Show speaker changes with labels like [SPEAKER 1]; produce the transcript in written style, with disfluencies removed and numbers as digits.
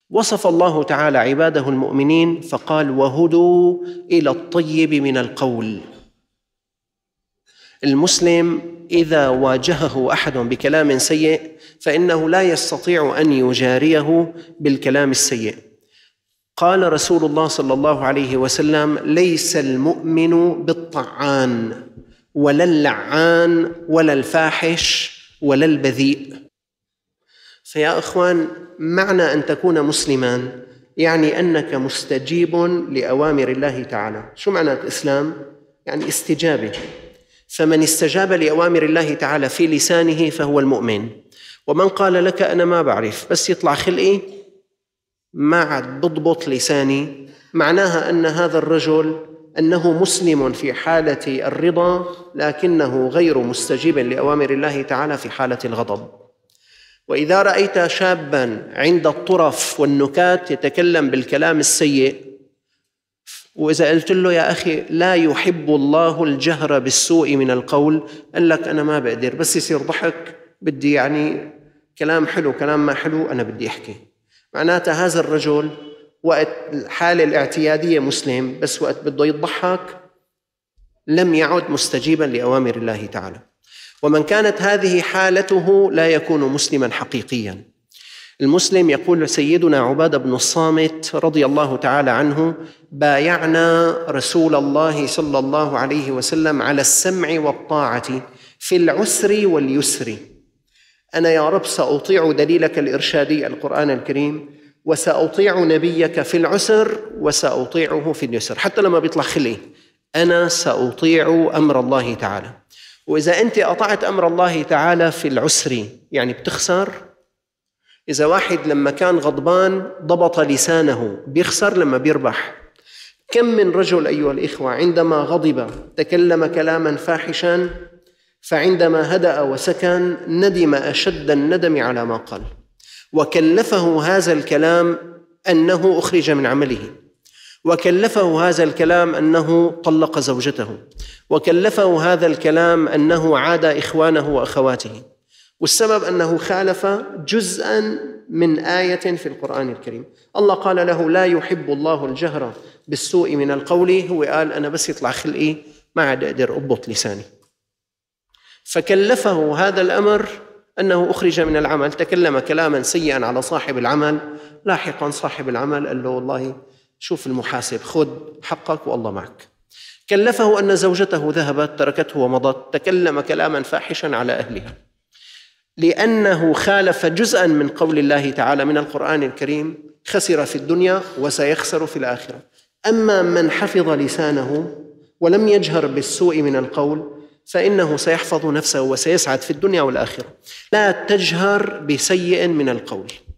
[SPEAKER 1] وصف الله تعالى عباده المؤمنين فقال: وهدوا إلى الطيب من القول. المسلم إذا واجهه أحد بكلام سيء فإنه لا يستطيع أن يجاريه بالكلام السيء. قال رسول الله صلى الله عليه وسلم: ليس المؤمن بالطعان ولا اللعان ولا الفاحش ولا البذيء. فيا أخوان، معنى أن تكون مسلما يعني أنك مستجيب لأوامر الله تعالى. شو معنى الإسلام؟ يعني استجابة. فمن استجاب لأوامر الله تعالى في لسانه فهو المؤمن. ومن قال لك أنا ما بعرف، بس يطلع خلقي ما عاد بضبط لساني، معناها أن هذا الرجل أنه مسلم في حالة الرضا لكنه غير مستجيب لأوامر الله تعالى في حالة الغضب. وإذا رأيت شاباً عند الطرف والنكات يتكلم بالكلام السيء، وإذا قلت له يا أخي لا يحب الله الجهر بالسوء من القول، قال لك أنا ما بقدر، بس يصير ضحك بدي يعني كلام حلو كلام ما حلو أنا بدي أحكي. معناتها هذا الرجل وقت الحالة الاعتيادية مسلم، بس وقت بده يضحك لم يعد مستجيباً لأوامر الله تعالى. ومن كانت هذه حالته لا يكون مسلماً حقيقياً. المسلم، يقول سيدنا عبادة بن الصامت رضي الله تعالى عنه: بايعنا رسول الله صلى الله عليه وسلم على السمع والطاعة في العسر واليسر. أنا يا رب سأطيع دليلك الإرشادي القرآن الكريم، وسأطيع نبيك في العسر وسأطيعه في اليسر. حتى لما بيطلع خلقي أنا سأطيع أمر الله تعالى. وإذا أنت أطعت أمر الله تعالى في العسر يعني بتخسر. إذا واحد لما كان غضبان ضبط لسانه بيخسر لما بيربح. كم من رجل أيها الإخوة عندما غضب تكلم كلاما فاحشا، فعندما هدأ وسكن ندم أشد الندم على ما قال، وكلفه هذا الكلام أنه أخرج من عمله، وكلفه هذا الكلام أنه طلق زوجته، وكلفه هذا الكلام أنه عاد إخوانه وأخواته. والسبب أنه خالف جزءاً من آية في القرآن الكريم. الله قال له لا يحب الله الجهر بالسوء من القول، هو قال أنا بس يطلع خلقي ما عاد أقدر أضبط لساني، فكلفه هذا الأمر أنه أخرج من العمل. تكلم كلاما سيئا على صاحب العمل، لاحقا صاحب العمل قال له والله شوف المحاسب، خذ حقك والله معك. كلفه أن زوجته ذهبت تركته ومضت، تكلم كلاما فاحشا على أهلها، لأنه خالف جزءاً من قول الله تعالى من القرآن الكريم، خسر في الدنيا وسيخسر في الآخرة. أما من حفظ لسانه ولم يجهر بالسوء من القول فإنه سيحفظ نفسه وسيسعد في الدنيا والآخرة. لا تجهر بسيء من القول.